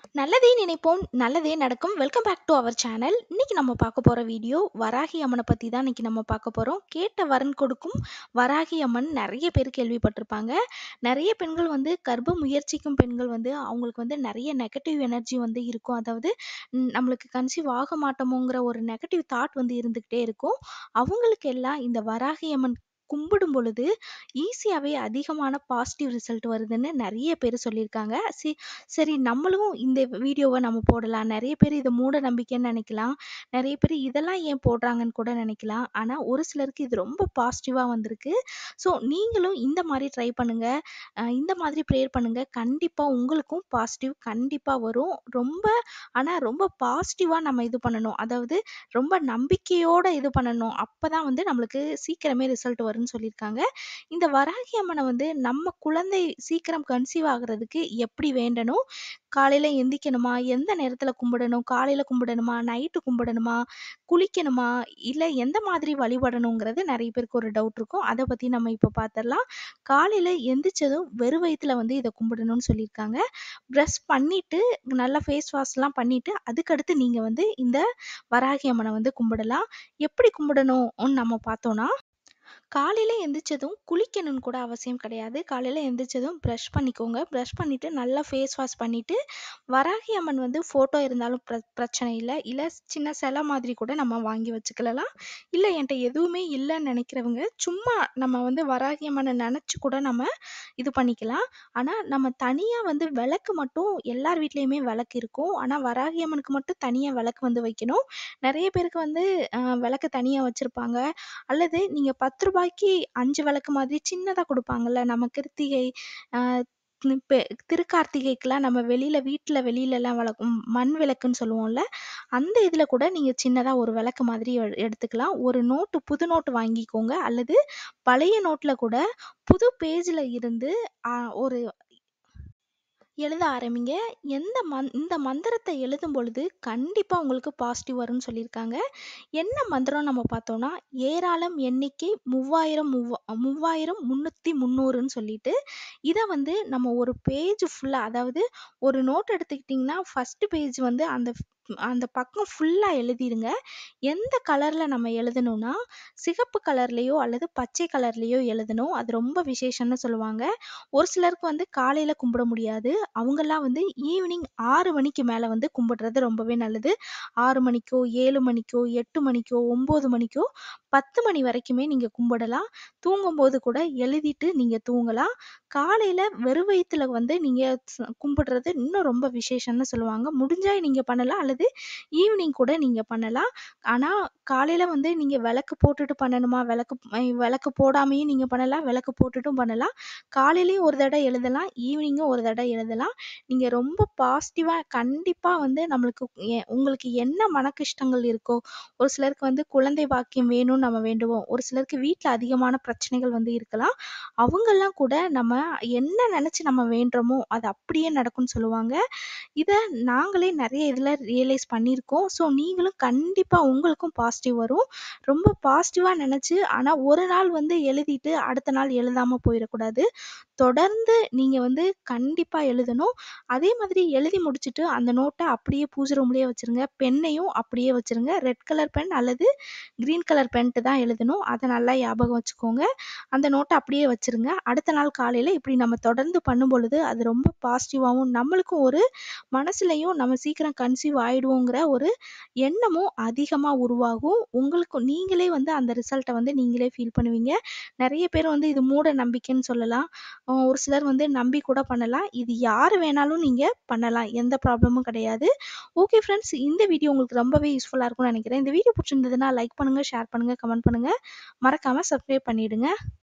நல்லதே நினைப்போம், நல்லதே நடக்கும். Welcome back to our channel. இன்னைக்கு நம்ம பார்க்க போற வீடியோ வராகி அம்மனை பத்தி தான் இன்னைக்கு நம்ம பார்க்க போறோம். கேட்ட வரன் கொடுக்கும் வராகி அம்மன் நிறைய பேர் கேள்விப்பட்டிருப்பாங்க. நிறைய பெண்கள் வந்து கர்ப்ப முயற்சிக்கும் பெண்கள் வந்து அவங்களுக்கு வந்து நிறைய நெகட்டிவ் எனர்ஜி வந்து இருக்கும். அதாவது நம்மளுக்கு கன்சீவ் ஆக மாட்டோமோங்கிற ஒரு நெகட்டிவ் தாட் வந்து இருந்துகிட்டே இருக்கும். அவங்களுக்கு எல்லாம் இந்த வராகி அம்மன் கும்பிடும் பொழுது ஈஸியாவே அதிகமான பாசிட்டிவ் ரிசல்ட் வருதுன்னு நிறைய பேர் சொல்லியிருக்காங்க. சரி நம்மளும் இந்த வீடியோவை நம்ம போடலாம். நிறைய பேர் இதை மூட நம்பிக்கைன்னு நினைக்கலாம். நிறைய பேர் இதெல்லாம் ஏன் போடுறாங்கன்னு கூட நினைக்கலாம். ஆனால் ஒரு சிலருக்கு இது ரொம்ப பாசிட்டிவாக வந்திருக்கு. ஸோ நீங்களும் இந்த மாதிரி ட்ரை பண்ணுங்க. இந்த மாதிரி ப்ரேயர் பண்ணுங்க. கண்டிப்பாக உங்களுக்கும் பாசிட்டிவ் கண்டிப்பாக வரும். ரொம்ப பாசிட்டிவாக நம்ம இது பண்ணணும். அதாவது ரொம்ப நம்பிக்கையோட இது பண்ணணும். அப்பதான் வந்து நம்மளுக்கு சீக்கிரமே ரிசல்ட் வரும்னு சொல்லியிருக்காங்க. இந்த வராகி அம்மனை வந்து நம்ம குழந்தை சீக்கிரம் கன்சீவ் ஆகுறதுக்கு எப்படி வேண்டணும், காலையில எந்திக்கணுமா, எந்த நேரத்துல கும்பிடணும், காலையில கும்பிடணுமா, நைட்டு கும்பிடணுமா, குளிக்கணுமா, இல்ல எந்த மாதிரி வழிபடணுங்கிறது நிறைய பேருக்கு ஒரு டவுட் இருக்கும். அதை பத்தி நம்ம இப்போ பார்த்துடலாம். காலையில எந்திரிச்சதும் வெறும் வயித்துல வந்து இதை கும்பிடணும்னு சொல்லியிருக்காங்க. ப்ரஷ் பண்ணிட்டு நல்லா ஃபேஸ் வாஷ்லாம் பண்ணிட்டு அதுக்கடுத்து நீங்க வந்து இந்த வராகி அம்மனை வந்து கும்பிடலாம். எப்படி கும்பிடணும்னு நம்ம பார்த்தோம்னா, காலையில எந்திரிச்சதும் குளிக்கணும்னு கூட அவசியம் கிடையாது. காலையில எந்திரிச்சதும் ப்ரஷ் பண்ணிக்கோங்க. ப்ரஷ் பண்ணிட்டு நல்லா ஃபேஸ் வாஷ் பண்ணிட்டு, வராகி அம்மன் வந்து ஃபோட்டோ இருந்தாலும் பிரச்சனை இல்ல. இல்ல சின்ன சிலை மாதிரி கூட நம்ம வாங்கி வச்சுக்கலாம். இல்ல என்ட்ட எதுவுமே இல்லன்னு நினைக்கிறவங்க, சும்மா நம்ம வந்து வராகி அம்மன நெனச்சு கூட நம்ம இது பண்ணிக்கலாம். ஆனா நம்ம தனியா வந்து விளக்கு மட்டும் எல்லார் வீட்லயுமே விளக்கு இருக்கும். ஆனா வராகி அம்மனுக்கு மட்டும் தனியா விளக்கு வந்து வைக்கணும். நெறைய பேருக்கு வந்து விளக்கு தனியா வச்சிருப்பாங்க. அல்லது நீங்க ரூ. 10க்கு 5 விளக்கு மாதிரி சின்னதா குடுப்பாங்கல்ல. நம்ம கிருத்திகை, அ பெ திருக்கார்த்திகைக்குலாம் நம்ம வீட்ல வெளிலலாம் மண் விளக்குன்னு சொல்லுவோம்ல. அந்த இதில கூட நீங்க சின்னதா ஒரு விளக்கு மாதிரி எடுத்துக்கலாம். ஒரு நோட்டு புது நோட்டு வாங்கிக்கோங்க. அல்லது பழைய நோட்ல கூட புது பேஜ்ல இருந்து ஒரு எழுத ஆரம்பிங்க. இந்த மந்திரத்தை எழுதும் பொழுது கண்டிப்பா உங்களுக்கு பாசிட்டிவ் வரும்னு சொல்லியிருக்காங்க. என்ன மந்திரம் நம்ம பார்த்தோம்னா, ஏராளம் எண்ணிக்கை 3000 300ன்னு சொல்லிட்டு, இத வந்து நம்ம ஒரு பேஜ் ஃபுல்லா, அதாவது ஒரு நோட் எடுத்துக்கிட்டிங்கன்னா, ஃபர்ஸ்ட் பேஜ் வந்து அந்த அந்த பக்கம் ஃபுல்லா எழுதிருங்க. எந்த கலர்ல நம்ம எழுதணும்னா, சிகப்பு கலர்லயோ அல்லது பச்சை கலர்லயோ எழுதணும். அது ரொம்ப விசேஷம்னு சொல்லுவாங்க. ஒரு சிலருக்கு வந்து காலையில கும்பிட முடியாது. அவங்கலாம் வந்து ஈவினிங் 6 மணிக்கு மேல வந்து கும்பிடுறது ரொம்பவே நல்லது. 6 மணிக்கோ, 7 மணிக்கோ, 8 மணிக்கோ, 9 மணிக்கோ, 10 மணி வரைக்குமே நீங்க கும்பிடலாம். தூங்கும்போது கூட எழுதிட்டு நீங்க தூங்கலாம். காலையில வெறும் வயித்துல வந்து நீங்க கும்பிடுறது இன்னும் ரொம்ப விசேஷம்னு சொல்லுவாங்க. முடிஞ்சா நீங்க பண்ணலாம். அல்லது ஈவினிங் கூட நீங்க பண்ணலாம். ஆனா காலையில வந்து நீங்க விளக்கு போட்டுட்டு பண்ணணுமா? விளக்கு போடாமயும் நீங்க பண்ணலாம். விளக்கு போட்டுட்டும் பண்ணலாம். காலையிலயும் ஒரு தடவ எழுதலாம். ஈவினிங்கும் ஒரு தடவ எழுதலாம். நீங்க ரொம்ப பாசிட்டிவா கண்டிப்பா வந்து உங்களுக்கு என்ன மனக்கஷ்டங்கள் இருக்கோ, ஒரு சிலருக்கு வந்து குழந்தை பாக்கியம் வேணும்னு நம்ம வேண்டுவோம். ஒரு சிலருக்கு வீட்ல அதிகமான பிரச்சனைகள் வந்து இருக்கலாம். அவங்கலாம் கூட நம்ம என்ன நெனச்சு நம்ம வேண்டுறோமோ, அது அப்படியே நடக்கும்னு சொல்லுவாங்க. இத நாங்களே நெறைய இதுல ரியலைஸ் பண்ணியிருக்கோம். ஸோ நீங்களும் கண்டிப்பா உங்களுக்கும் பாசிட்டிவ் வரும். ரொம்ப பாசிட்டிவா நெனச்சு, ஆனா ஒரு நாள் வந்து எழுதிட்டு அடுத்த நாள் எழுதாம போயிறக்கூடாது. தொடர்ந்து நீங்க வந்து கண்டிப்பா எழுதணும். அதே மாதிரி எழுதி முடிச்சுட்டு அந்த நோட்ட அப்படியே பூஜை ரூம்லயே வச்சுருங்க. பென்னையும் அப்படியே வச்சுருங்க. ரெட் கலர் பென் அல்லது கிரீன் கலர் பென்ட்டு தான் எழுதணும். அத நல்லா ஞாபகம் வச்சுக்கோங்க. அந்த நோட்ட அப்படியே வச்சுருங்க. அடுத்த நாள் காலையில இப்படி நம்ம தொடர்ந்து பண்ணும்பொழுது, அது ரொம்ப பாசிட்டிவாவும், நம்மளுக்கும் ஒரு மனசுலயும் நம்ம சீக்கிரம் கன்சீவ் ஆயிடுவோங்கிற ஒரு எண்ணமும் அதிகமா உருவாகும். நீங்களே வந்து அந்த ரிசல்ட்ட வந்து நீங்களே ஃபீல் பண்ணுவீங்க. நெறைய பேர் வந்து இது மூட நம்பிக்கைன்னு சொல்லலாம். ஒரு சிலர் வந்து நம்பி கூட பண்ணலாம். இது யாரு வேணாலும் நீங்க பண்ணலாம். எந்த ப்ராப்ளமும் கிடையாது. ஓகே ஃப்ரெண்ட்ஸ், இந்த வீடியோ உங்களுக்கு ரொம்பவே யூஸ்ஃபுல்லா இருக்கும்னு நெனைக்கிறேன். இந்த வீடியோ புடிச்சிருந்ததுன்னா லைக் பண்ணுங்க, ஷேர் பண்ணுங்க, கமெண்ட் பண்ணுங்க. மறக்காம சப்ஸ்கிரைப் பண்ணிடுங்க.